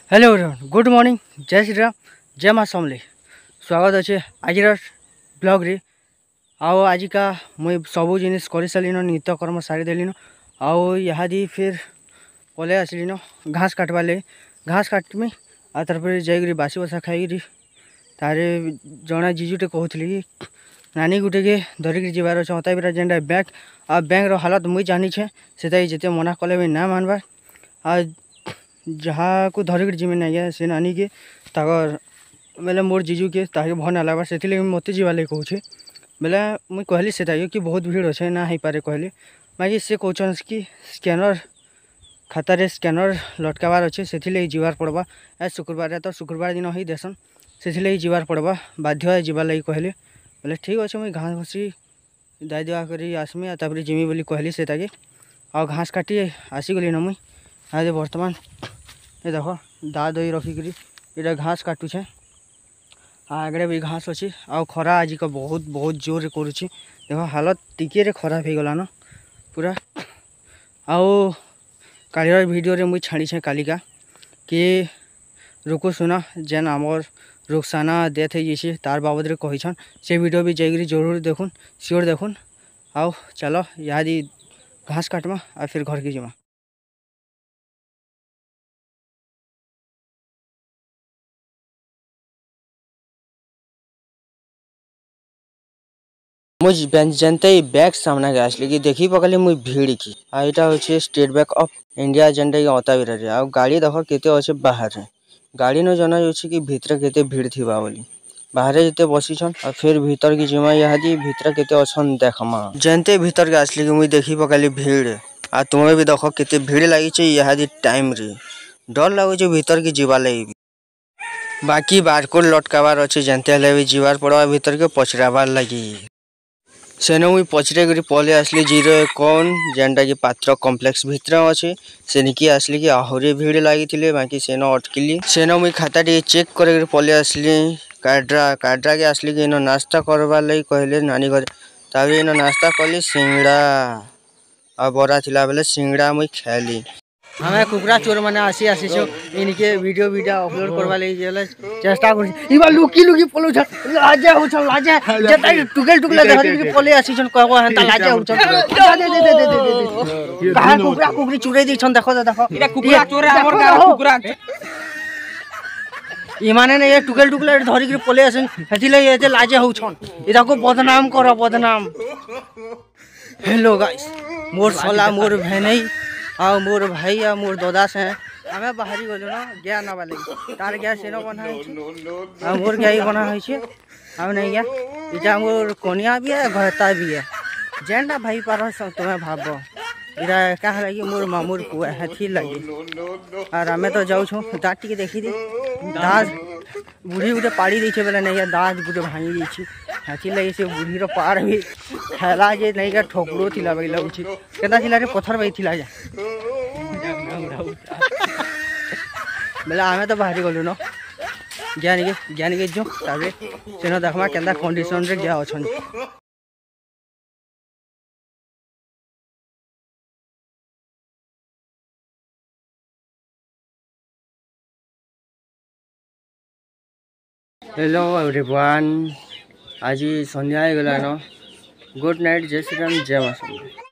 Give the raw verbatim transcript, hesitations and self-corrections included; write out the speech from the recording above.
Hello everyone, good morning, जय श्री राम, जय माँ समले। स्वागत अच्छे आज ब्लॉग रे। आओ आज का मुई सबू जिन कर सारिन, नित्यकर्म सारीदेन। आओ इहादी फिर पलै आसलिन घास काटवा लगे। घास काटमी आ तार जाइए बासी बसा खाई तारे जड़े जीजुटे कहूली कि नानी गुटे के धरिक जबार अच्छे मत भी जेनटा बैंक आ बैंक रो हालत मुई जानी छे से जिते मना कले भी ना मानबार। आ जहाँ को धरिक जिमी ना से नानी के ताकर बेले मोर जीजू के ताके भल ना लगवा से मत जीवा लगे कहूँ बेले मुई कहली से कि बहुत भीड़ अच्छे ना हो पारे कहली बाकी से कहन कि स्कैनर खातार स्कैनर लटकाबार अच्छे से जीवार पड़वा। आज शुक्रवार तो शुक्रवार दिन ही देसन से जीवार पड़वा बाध्य जीवा लगी कहले बोले ठीक अच्छे मुई घास घसी दाई दुआ कर आसमी तापर जिमी बोली कहली से आ घास काटी आसीगली न मुई आज बर्तमान ये देख दा दई रखिक इटा घास काटुछे। आगे भी घास अच्छी आ खरा आज का बहुत बहुत जोर करुच्ची देख हालत टिके खराब हो गलान पूरा। आओ कालिर वीडियो मुई छाड़ी छे कालिका कि रुको सुना जेन आमर रुखसाना डेथ हो तार बाबद रे कहीछन से वीडियो भी जाइए जरूर देखुन सियोर देखुन। आओ चलो यादी घास काटमा आ फिर घर के जमा। मुझे जनते बैग सामना के आसली कि देखी पकली मुझे भीड़ की आईटा होचे स्टेट बैंक ऑफ इंडिया जेनटा कि अताबिरा रे आ गाड़ी देख केते अच्छे बाहर रे गाड़ी न जना जाउछि कि भीतर केते भीड़ थिबा बोली बाहर जेते बसी छन और फिर भीतर की जिमा यहादी भीतर केते अछन देखमा जनते भीतर के आसली कि मुझे देखी पकली भीड़ आ तुम्हें भी देख केते भीड़ लगी छे यहादी टाइम रे डर लागो छे भीतर की जीवा लगी। बाकी बारकोड लटकाबार अच्छे जनते हले भी जीवार पड़वा भीतर के पचराबार लगी सेनो मुई पचरे करी पले आसली जीरो कौन जेनटा कि पात्र कॉम्प्लेक्स भितर अच्छे सेनिकी आसली कि आहरी भीड़ लगी थिले बाकी सेनो अटकिली सेनो मुई खाता टी चेक करे पले आसली काड्रा काड्रा के आसली कि इनो नाश्ता करबार लगी कहले नानी घर तापर इनो नाश्ता कली सिंगड़ा आ बरा थिला बेले सिंगड़ा मुई खाली। हमें कुकरा चोर मैंने आसी आसी छो इनके वीडियो वीडियो अपलोड करवा लगी जेले चेष्टा कर इबा लुकी लुकी पलो छ लाजे हो छ लाजे जताई टुकेल टुकेल धरि के पले आसी छन कहबो हंता लाजे हो छ दे दे दे दे दे कहां कुकरा कुकरी चुरे दी छन देखो देखो इटा कुकरा चोर हमर का कुकरा इमाने ने ये टुकेल टुकेल धरि के पले आसन हथिले ये लाजे हो छन इटा को बदनाम करो बदनाम। हेलो गाइस मोर सोला मोर भेनई आओ मोर भाई आ मोर दादा से हमें बाहरी गलो ना गया ना वाले तार गया सेनो बना है आ मोर गया बना है छे हम नहीं गया इटा मोर कोनिया भी है घरता भी है जेंडा भाई पार तुम्हें भाबो इरा का लगी मोर मामूर पुआ हथी लगी और हमें तो जाऊ छु दाटी के देखी दी दाज बुढ़ी गुटे पाड़ी दी छे बेले नहीं दाज गुटे भांगी दी छी हाथी लगी से बुढ़ी रो पार भी खेला जे नहीं का ठोकरो थिला बई लगुची केदा थिला रे पत्थर बई थिला जा बेले हमें तो बाहरी गलु न ज्ञान के ज्ञान के जो ताबे सेनो देखमा केदा कंडीशन रे गया अछन। हेलो एवरीवन आज संध्या गलान गुड नाइट जय श्री राम जय मां।